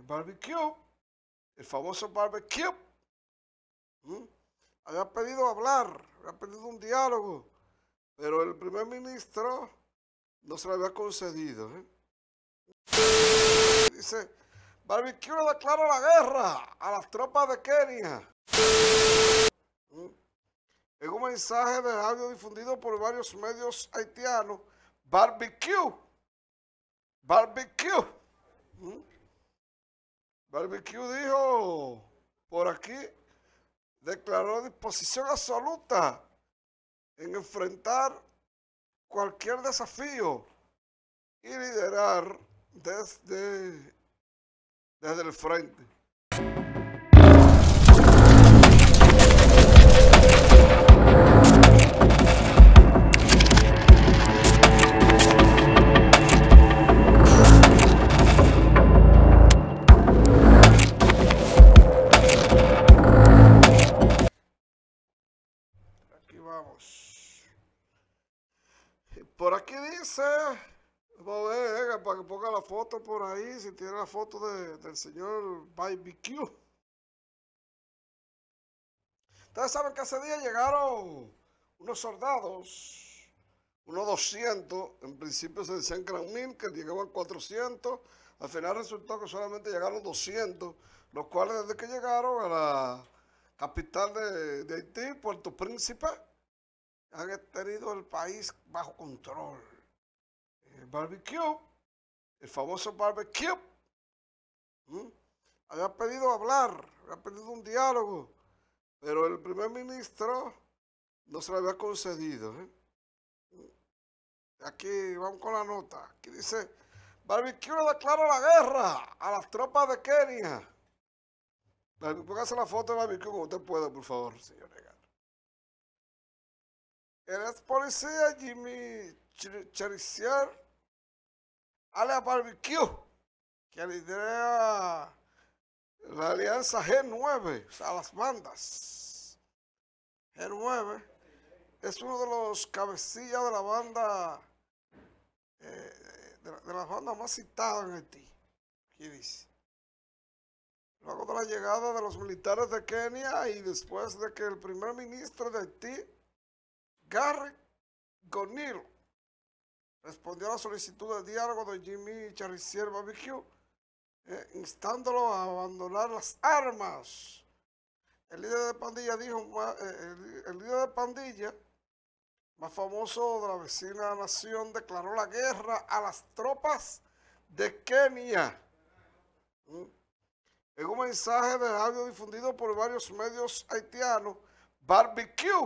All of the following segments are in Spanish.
barbecue, el famoso barbecue, había pedido hablar, había pedido un diálogo, pero el primer ministro no se lo había concedido. Dice, barbecue le declara la guerra a las tropas de Kenia. En un mensaje de audio difundido por varios medios haitianos, barbecue. Barbecue dijo por aquí, declaró disposición absoluta en enfrentar cualquier desafío y liderar desde el frente. Aquí vamos. Por aquí dice, vamos a ver, para que ponga la foto por ahí, si tiene la foto del señor Barbecue. Ustedes saben que ese día llegaron unos soldados, unos 200, en principio se decían que eran 1000, que llegaban 400, al final resultó que solamente llegaron 200, los cuales desde que llegaron a la capital de Haití, Puerto Príncipe, han tenido el país bajo control. El barbecue, el famoso barbecue, había pedido hablar, había pedido un diálogo, pero el primer ministro no se lo había concedido. Aquí vamos con la nota. Aquí dice, barbecue le declara la guerra a las tropas de Kenia. Póngase la foto de barbecue como usted pueda, por favor, señor Regal. El ex policía Jimmy Cherizier, alias Barbecue, que lidera la alianza G9, o sea, las bandas. G9 es uno de los cabecillas de la banda, de las bandas más citadas en Haití. Aquí dice. Luego de la llegada de los militares de Kenia y después de que el primer ministro de Haití, Gary Conille, respondió a la solicitud de diálogo de Jimmy Cherizier Barbecue, instándolo a abandonar las armas. El líder de pandilla dijo, el líder de pandilla más famoso de la vecina nación declaró la guerra a las tropas de Kenia. En un mensaje de audio difundido por varios medios haitianos, Barbecue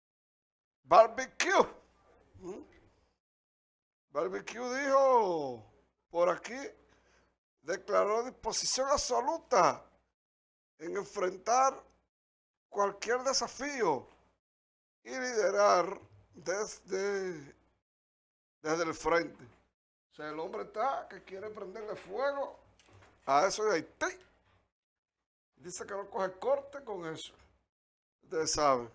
dijo por aquí, declaró disposición absoluta en enfrentar cualquier desafío y liderar desde el frente. O sea, el hombre está que quiere prenderle fuego a eso de Haití. Dice que no coge corte con eso. Ustedes saben.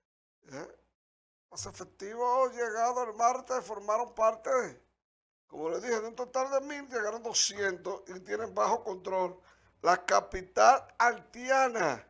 Los efectivos llegados el martes formaron parte de, como les dije, de un total de 1000, llegaron 200 y tienen bajo control la capital haitiana.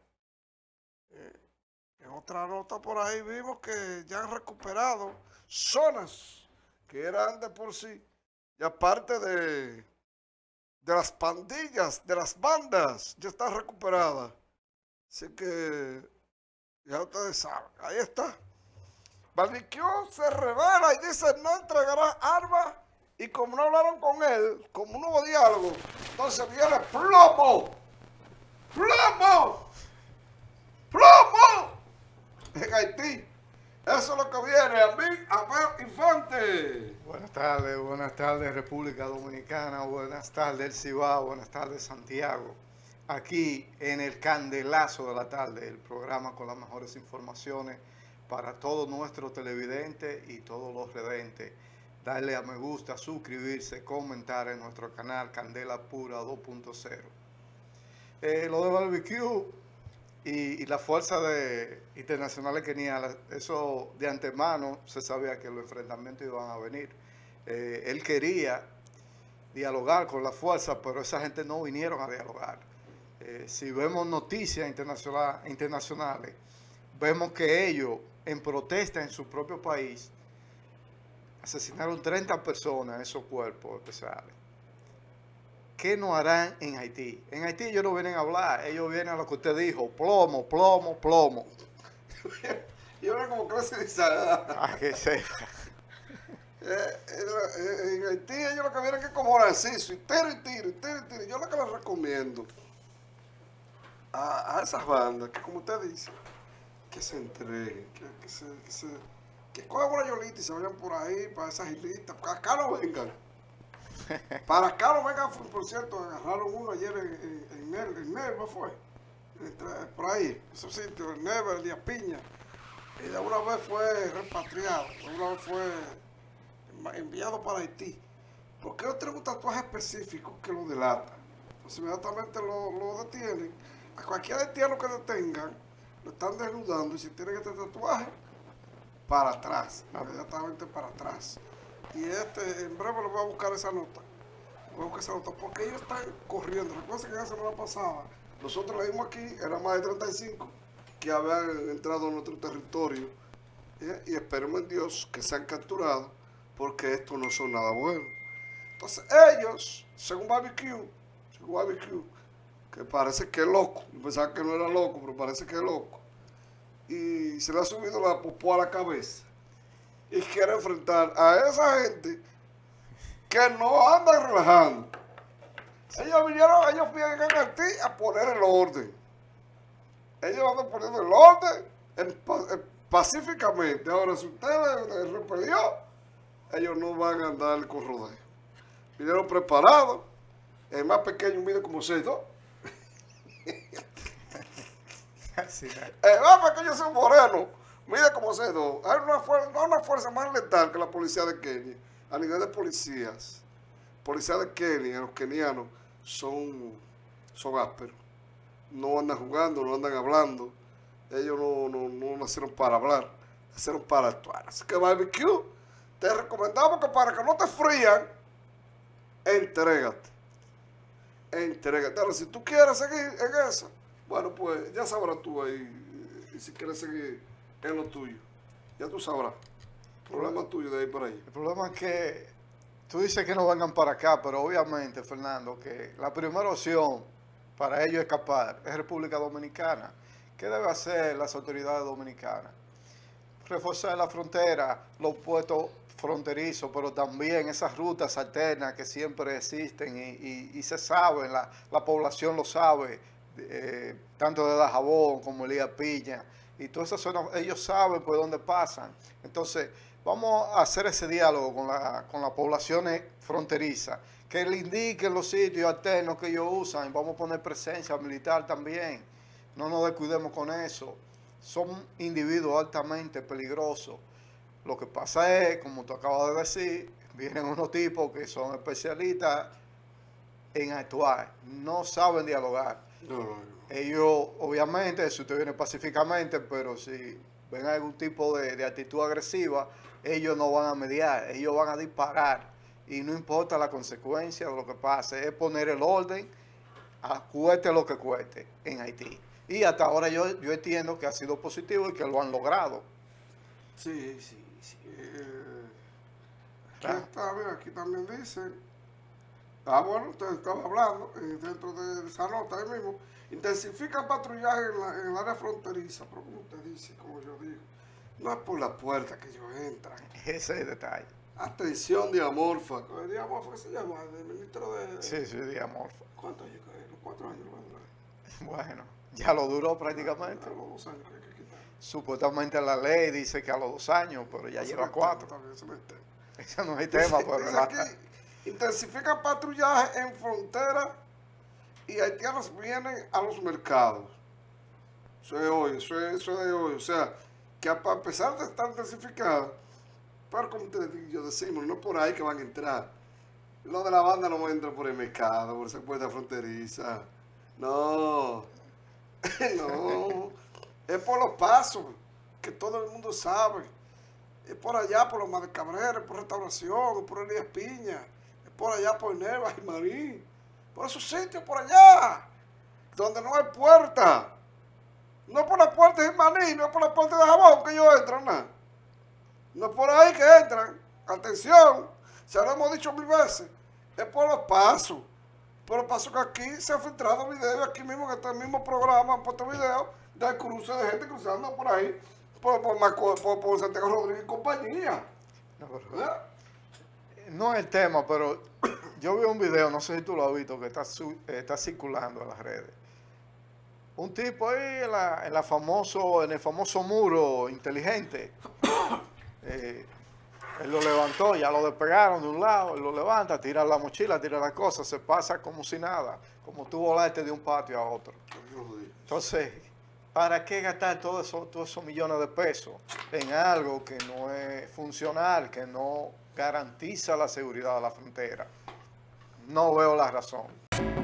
En otra nota por ahí vimos que ya han recuperado zonas que eran de por sí ya parte de las pandillas, de las bandas, ya están recuperadas. Así que ya ustedes saben, ahí está. Barbecue se revela y dice no entregará armas, y como no hablaron con él, como no hubo diálogo, entonces viene plomo en Haití. Eso es lo que viene. A mí, Abel Infante. Buenas tardes República Dominicana, buenas tardes El Cibao, buenas tardes Santiago. Aquí en el Candelazo de la Tarde, el programa con las mejores informaciones para todos nuestros televidentes y todos los redentes. Darle a me gusta, suscribirse, comentar en nuestro canal Candela Pura 2.0. Lo de Barbecue y la fuerza internacional de Kenia, eso de antemano se sabía que los enfrentamientos iban a venir. Él quería dialogar con la fuerza, pero esa gente no vinieron a dialogar. Si vemos noticias internacionales, vemos que ellos, en protesta en su propio país, asesinaron 30 personas en esos cuerpos especiales. ¿Qué no harán en Haití? En Haití ellos no vienen a hablar, ellos vienen a lo que usted dijo, plomo, plomo, plomo. Y ahora como clase de salada. Ah, que sepa. En Haití ellos lo que vienen es como Narciso, y tiro, y tiro, y tiro, y tiro. Yo lo que les recomiendo a esas bandas, que como usted dice, que se entreguen, que cojan una yolita y se vayan por ahí, para esas islitas, para acá no vengan. Para acá no vengan, por cierto, agarraron uno ayer en Nerva fue, por ahí, esos sitios, en Nerva, el Díaz Piña. Y de una vez fue repatriado, de una vez fue enviado para Haití. Porque ellos tienen un tatuaje específico que lo delata. Entonces inmediatamente lo detienen. A cualquier haitiano que detengan, lo están desnudando. Y si tienen este tatuaje, para atrás, inmediatamente para atrás. Y en breve le voy a buscar esa nota. Voy a buscar esa nota porque ellos están corriendo. Recuerden que la semana pasada, nosotros leímos aquí, eran más de 35 que habían entrado a nuestro territorio, y esperemos en Dios que sean capturados, porque estos no son nada bueno. Entonces ellos, según Barbecue, que parece que es loco, yo pensaba que no era loco, pero parece que es loco, y se le ha subido la popó a la cabeza, y quiere enfrentar a esa gente que no anda relajando. Ellos vienen a Haití a poner el orden. Ellos van poniendo el orden pacíficamente. Ahora, si usted les repelió, ellos no van a andar con rodeo. Vinieron preparados. El más pequeño mide como 6'2". El más pequeño es un moreno. Mide como 6'2". Hay una fuerza más letal que la policía de Kenia. A nivel de policías. Policía de Kenia, los kenianos, son ásperos. No andan jugando, no andan hablando. Ellos no nacieron para hablar, nacieron para actuar. Así que Barbecue, te recomendamos que para que no te frían, entrégate. Ahora, si tú quieres seguir en eso, bueno, pues ya sabrás tú ahí, y si quieres seguir en lo tuyo. Ya tú sabrás. Problema tuyo de ahí para ahí. El problema es que tú dices que no vengan para acá, pero obviamente, Fernando, que la primera opción para ellos escapar es República Dominicana. ¿Qué deben hacer las autoridades dominicanas? Reforzar la frontera, los puestos fronterizos, pero también esas rutas alternas que siempre existen y se saben, la población lo sabe, tanto de Dajabón como Elías Piña, y todas esas zonas, ellos saben por dónde pasan. Entonces, vamos a hacer ese diálogo con las poblaciones fronterizas, que le indiquen los sitios alternos que ellos usan, y vamos a poner presencia militar también. No nos descuidemos con eso. Son individuos altamente peligrosos. Lo que pasa es, como tú acabas de decir, vienen unos tipos que son especialistas en actuar, no saben dialogar. No. Ellos, obviamente, si usted viene pacíficamente, pero si ven algún tipo de actitud agresiva, ellos no van a mediar, ellos van a disparar. Y no importa la consecuencia de lo que pase, es poner el orden, cueste lo que cueste, en Haití. Y hasta ahora yo entiendo que ha sido positivo y que lo han logrado. Sí. Aquí también dicen, bueno, usted estaba hablando, dentro de esa nota ahí mismo, intensifican patrullaje en el área fronteriza, pero como usted dice, como yo digo, no es por la puerta que ellos entran. Ese es el detalle. Atención, Diamorfa. ¿Diamorfa qué se llama? El ministro de... Sí, Diamorfa. ¿Cuántos años? ¿Los 4 años lo va a durar? Bueno, ya lo duró prácticamente. A los 2 años que hay que quitar. Supuestamente la ley dice que a los 2 años, pero ya lleva 4. Eso no es tema, pues, ¿verdad? Dice aquí, intensifican patrullaje en frontera y haitianos vienen a los mercados. Eso es de hoy. O sea, que a pesar de estar intensificada, pero como ustedes decimos, no por ahí que van a entrar. Lo de la banda no entra por el mercado, por esa puerta fronteriza. No. No. Es por los pasos, que todo el mundo sabe. Es por allá, por los Madre Cabrera, es por Restauración, es por Elías Piña, es por allá por Nerva y Marín, por esos sitios por allá, donde no hay puerta. No por la puerta de Maní, no por la puerta de Jabón que ellos entran, nada. No es por ahí que entran. Atención, se lo hemos dicho 1000 veces. Es por los pasos. Por los pasos que aquí se han filtrado videos, aquí mismo en este mismo programa han puesto videos del cruce de gente cruzando por ahí, por Santiago Rodríguez y compañía. No es el tema, pero yo vi un video, no sé si tú lo has visto, que está circulando en las redes. Un tipo ahí en el famoso muro inteligente. Él lo levantó, ya lo despegaron de un lado, él lo levanta, tira la mochila, tira las cosas, se pasa como si nada, como tú volaste de un patio a otro. Entonces, ¿para qué gastar todos esos millones de pesos en algo que no es funcional, que no garantiza la seguridad de la frontera? No veo la razón.